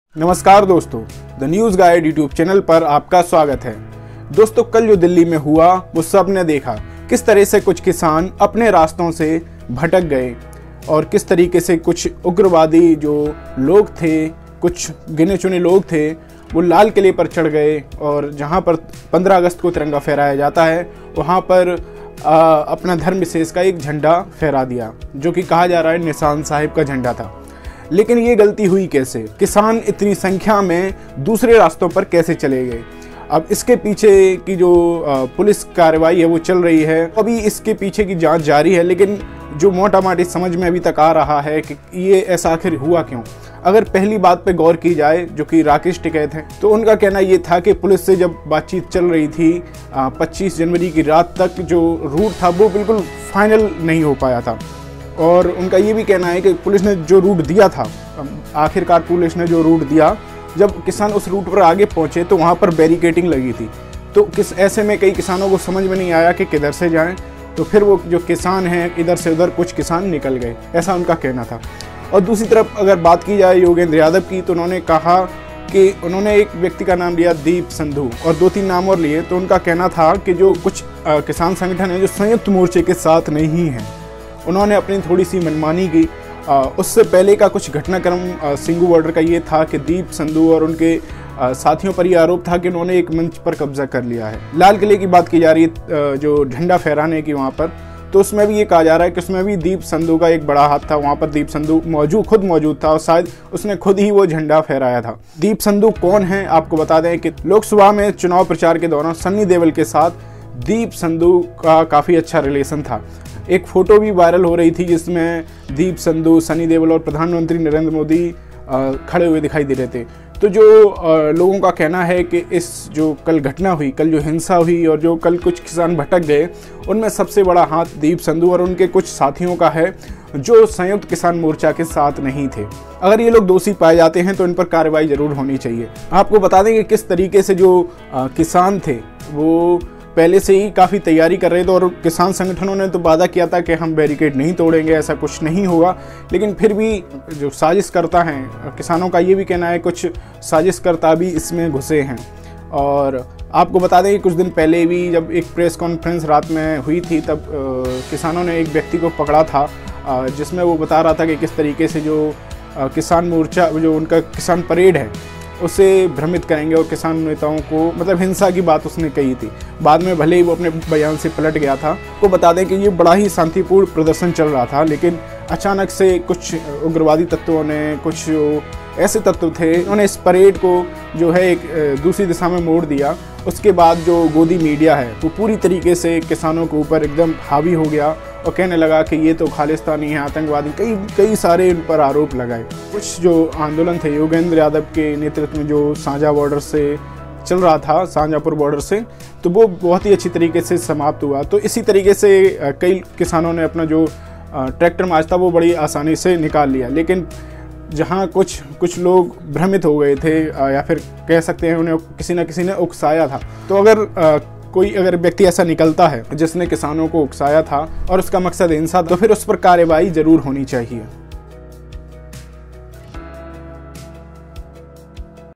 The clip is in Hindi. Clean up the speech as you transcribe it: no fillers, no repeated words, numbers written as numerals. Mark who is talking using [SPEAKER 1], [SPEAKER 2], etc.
[SPEAKER 1] नमस्कार दोस्तों, the News Guide YouTube channel पर आपका स्वागत है। दोस्तों, कल जो दिल्ली में हुआ वो सब ने देखा। किस तरह से कुछ किसान अपने रास्तों से भटक गए और किस तरीके से कुछ उग्रवादी जो लोग थे, कुछ गिने चुने लोग थे, वो लाल किले पर चढ़ गए और जहां पर 15 अगस्त को तिरंगा फहराया जाता है वहां पर अपना धर्म विशेष का एक झंडा फहरा दिया, जो कि कहा जा रहा है निशान साहिब का झंडा था। लेकिन ये गलती हुई कैसे? किसान इतनी संख्या में दूसरे रास्तों पर कैसे चले गए? अब इसके पीछे की जो पुलिस कार्रवाई है वो चल रही है। अभी इसके पीछे की जांच जारी है, लेकिन जो मोटा मोटी समझ में अभी तक आ रहा है कि ये ऐसा आखिर हुआ क्यों। अगर पहली बात पे गौर की जाए, जो कि राकेश टिकैत हैं, तो उनका कहना ये था कि पुलिस से जब बातचीत चल रही थी 25 जनवरी की रात तक, जो रूट था वो बिल्कुल फाइनल नहीं हो पाया था। और उनका ये भी कहना है कि पुलिस ने जो रूट दिया था, आखिरकार पुलिस ने जो रूट दिया, जब किसान उस रूट पर आगे पहुंचे तो वहां पर बैरिकेडिंग लगी थी। तो ऐसे में कई किसानों को समझ में नहीं आया कि किधर से जाएं, तो फिर वो जो किसान हैं इधर से उधर कुछ किसान निकल गए, ऐसा उनका कहना था। और दूसरी तरफ अगर बात की जाए योगेंद्र यादव की, तो उन्होंने कहा कि उन्होंने एक व्यक्ति का नाम लिया दीप संधू और 2-3 नाम और लिए। तो उनका कहना था कि जो कुछ किसान संगठन है जो संयुक्त मोर्चे के साथ नहीं हैं, उन्होंने अपनी थोड़ी सी मनमानी की। उससे पहले का कुछ घटनाक्रम सिंगू बॉर्डर का ये था कि दीप संधू और उनके साथियों पर यह आरोप था कि उन्होंने एक मंच पर कब्जा कर लिया है। लाल किले की बात की जा रही है जो झंडा फहराने की वहाँ पर, तो उसमें भी ये कहा जा रहा है कि उसमें भी दीप संधू का एक बड़ा हाथ था। वहाँ पर दीप संधू खुद मौजूद था और शायद उसने खुद ही वो झंडा फहराया था। दीप संधू कौन है आपको बता दें कि लोकसभा में चुनाव प्रचार के दौरान सन्नी देओल के साथ दीप संधू का काफ़ी अच्छा रिलेशन था। एक फ़ोटो भी वायरल हो रही थी जिसमें दीप संधू, सनी देओल और प्रधानमंत्री नरेंद्र मोदी खड़े हुए दिखाई दे रहे थे। तो जो लोगों का कहना है कि इस जो कल घटना हुई, कल जो हिंसा हुई और जो कल कुछ किसान भटक गए, उनमें सबसे बड़ा हाथ दीप संधू और उनके कुछ साथियों का है जो संयुक्त किसान मोर्चा के साथ नहीं थे। अगर ये लोग दोषी पाए जाते हैं तो इन पर कार्रवाई जरूर होनी चाहिए। आपको बता दें कि किस तरीके से जो किसान थे वो पहले से ही काफ़ी तैयारी कर रहे थे और किसान संगठनों ने तो वादा किया था कि हम बैरिकेड नहीं तोड़ेंगे, ऐसा कुछ नहीं होगा। लेकिन फिर भी जो साजिशकर्ता हैं, किसानों का ये भी कहना है कुछ साजिशकर्ता भी इसमें घुसे हैं। और आपको बता दें कि कुछ दिन पहले भी जब एक प्रेस कॉन्फ्रेंस रात में हुई थी, तब किसानों ने एक व्यक्ति को पकड़ा था जिसमें वो बता रहा था कि किस तरीके से जो किसान मोर्चा, जो उनका किसान परेड है, उसे भ्रमित करेंगे और किसान नेताओं को मतलब हिंसा की बात उसने कही थी। बाद में भले ही वो अपने बयान से पलट गया था। तो बता दें कि ये बड़ा ही शांतिपूर्ण प्रदर्शन चल रहा था, लेकिन अचानक से कुछ उग्रवादी तत्वों ने, कुछ ऐसे तत्व थे, उन्होंने इस परेड को जो है एक दूसरी दिशा में मोड़ दिया। उसके बाद जो गोदी मीडिया है वो पूरी तरीके से किसानों के ऊपर एकदम हावी हो गया और कहने लगा कि ये तो खालिस्तानी है, आतंकवादी, कई सारे इन पर आरोप लगाए। कुछ जो आंदोलन थे योगेंद्र यादव के नेतृत्व में जो साझा बॉर्डर से चल रहा था, शाहजहाँपुर बॉर्डर से, तो वो बहुत ही अच्छी तरीके से समाप्त हुआ। तो इसी तरीके से कई किसानों ने अपना जो ट्रैक्टर मार्च था वो बड़ी आसानी से निकाल लिया। लेकिन जहाँ कुछ लोग भ्रमित हो गए थे या फिर कह सकते हैं उन्हें किसी न किसी ने उकसाया था, तो अगर व्यक्ति ऐसा निकलता है जिसने किसानों को उकसाया था और उसका मकसद हिंसा, तो फिर उस पर कार्रवाई जरूर होनी चाहिए।